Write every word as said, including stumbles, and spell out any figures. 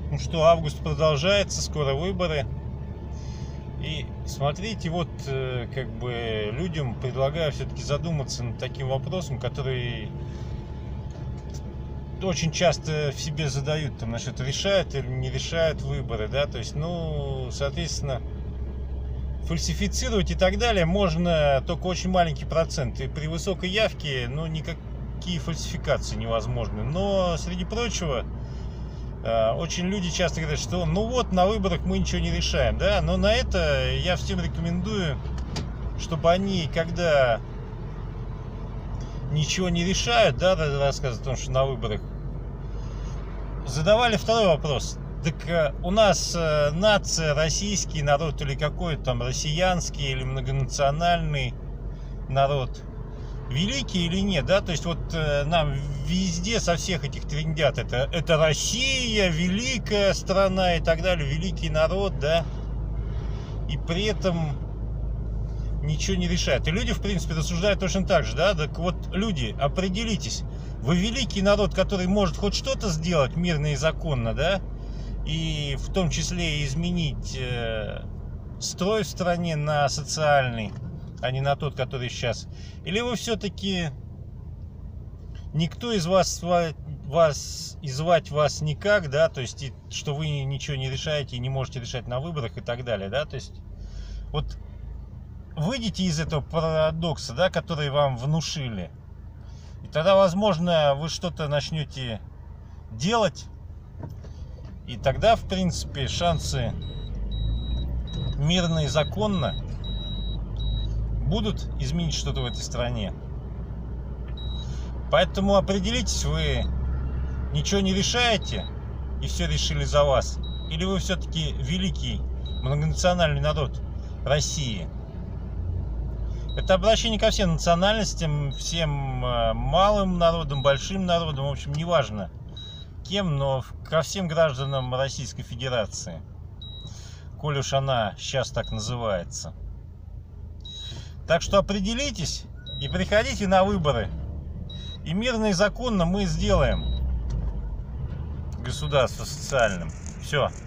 Ну что, август продолжается, скоро выборы. И смотрите, вот как бы людям предлагаю все-таки задуматься над таким вопросом, который очень часто в себе задают, там, насчет решают или не решают выборы, да, то есть, ну, соответственно, фальсифицировать и так далее можно только очень маленький процент, и при высокой явке, ну, никакие фальсификации невозможны, но, среди прочего, очень люди часто говорят, что ну вот на выборах мы ничего не решаем, да, но на это я всем рекомендую, чтобы они, когда ничего не решают, да, рассказывают о том, что на выборах, задавали второй вопрос. Так у нас нация, российский народ или какой-то там россиянский или многонациональный народ великий или нет, да, то есть вот э, нам везде со всех этих трендят, это, это Россия, великая страна и так далее, великий народ, да, и при этом ничего не решает. И люди, в принципе, рассуждают точно так же, да, так вот, люди, определитесь, вы великий народ, который может хоть что-то сделать мирно и законно, да, и в том числе изменить э, строй в стране на социальный, а не на тот, который сейчас. Или вы все-таки никто из вас, вас и звать вас никак, да, то есть, и, что вы ничего не решаете и не можете решать на выборах и так далее, да, то есть, вот выйдите из этого парадокса, да, который вам внушили, и тогда, возможно, вы что-то начнете делать, и тогда, в принципе, шансы мирно и законно будут изменить что-то в этой стране. Поэтому определитесь, вы ничего не решаете и все решили за вас, или вы все-таки великий многонациональный народ России. Это обращение ко всем национальностям, всем малым народам, большим народам, в общем, неважно кем, но ко всем гражданам Российской Федерации, коль уж она сейчас так называется. Так что определитесь и приходите на выборы. И мирно и законно мы сделаем государство социальным. Все.